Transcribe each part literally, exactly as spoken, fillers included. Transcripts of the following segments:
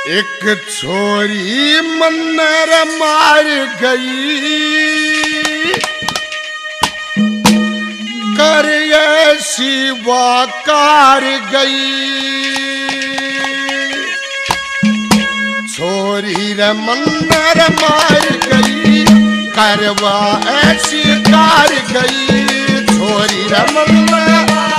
एक छोरी मन्नर मार गई, कर ऐसी वाकार गई। छोरी रे मन्नर मार गई, करवा ऐसी कार गई। छोरी रे मन्नर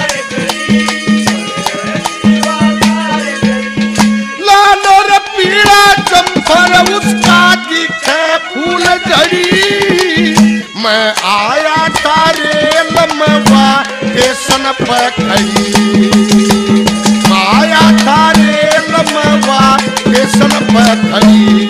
पीड़ा चंपर उसका दिखे फूल झड़ी। मैं आया तारे लमवा स्टेशन पर खड़ी, आया तारे लमवा स्टेशन पर खड़ी।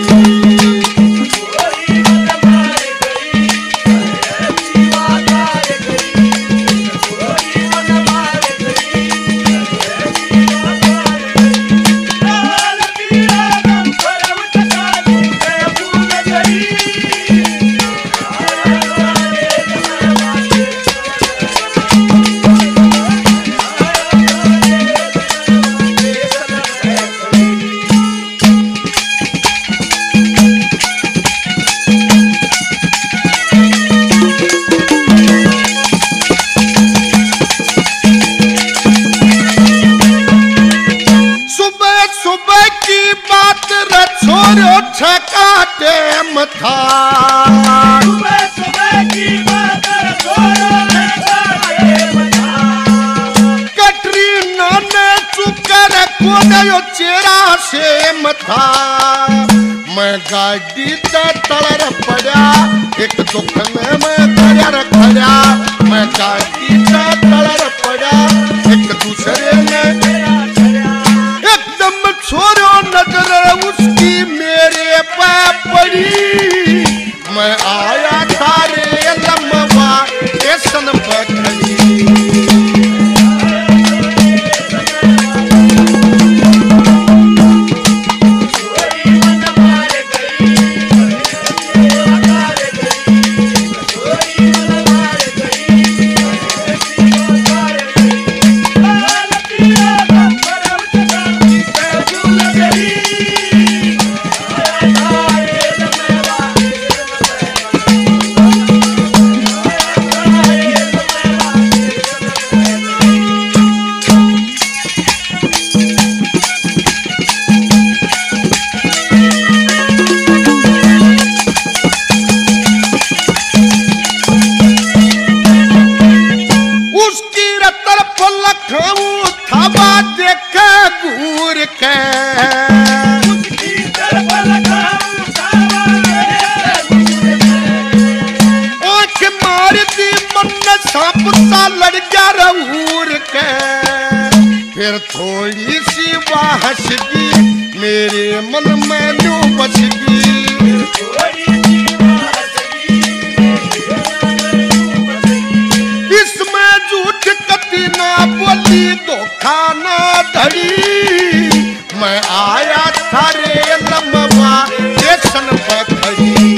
चेरा से मथा मैं गाड़ी तलर पड़ा, एक दुख में मैं खड़ा खड़ा। मैं गाड़ी तलर पड़ा, एक दूसरे में एकदम छोरो नजर उसकी मेरे पे पड़ी। मैं आया थारे लम्बा स्टेशन पर खड़ी। फिर थोड़ी सी वाहसगी मेरे मन में न्यू बसगी। इसमें झूठ कति ना बोली, धोखा ना धड़ी। मैं आया थारे लम्बा स्टेशन पर खड़ी।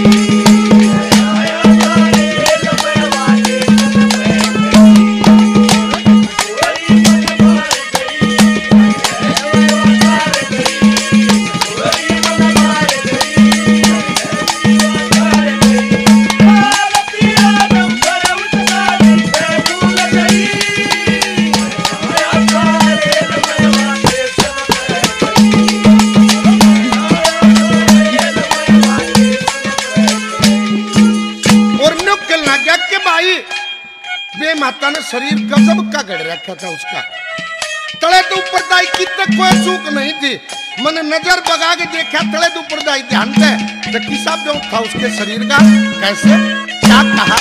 वे माता ने शरीर गजब का गढ़ रखा था उसका। तले तो ऊपर दाई कितने कोई चूक नहीं थी। मैंने नजर बगा के देखा, तले तो ऊपर दाई ध्यान दे तो किसा जो था उसके शरीर का। कैसे क्या कहा,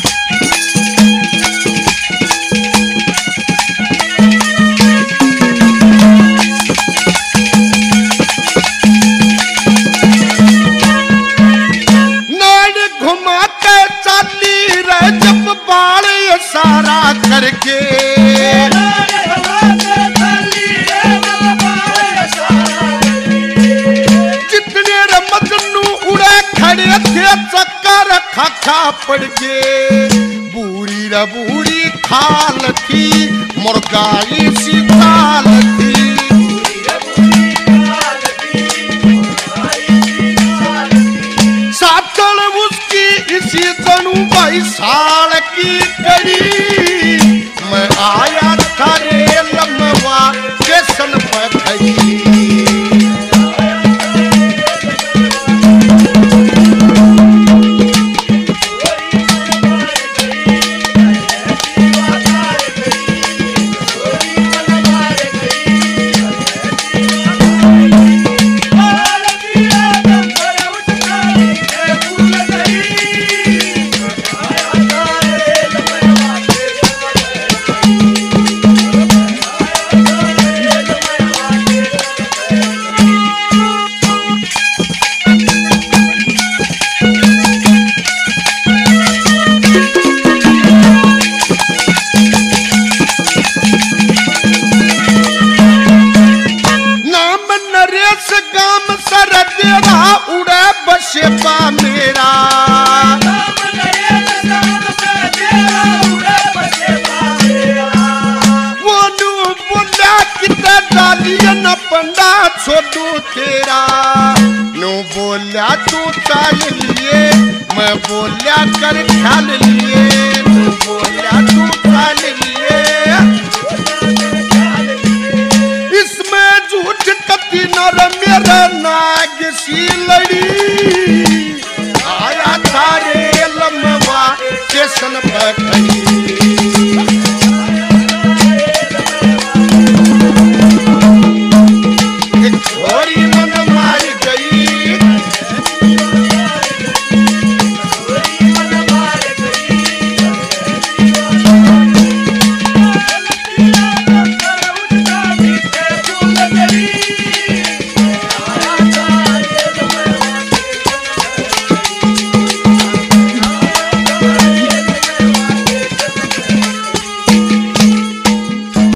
घुमा के चाली रह जब बाल सारा करके। जितने मजनू उड़े खड़े थे चक्कर खाखा पड़ के। बूढ़ी रे बूढ़ी खाल थी, मुर्गाई सी खाल थी। साल की कड़ी मैं आया था रेल मवा स्टेशन पर खड़ी मेरा वो नू बोला कितना डालिया न पंडा छोटू तेरा नू बोला तू चाल लिए मैं बोला कर ख्याल लिए नू बोला तू चाल लिए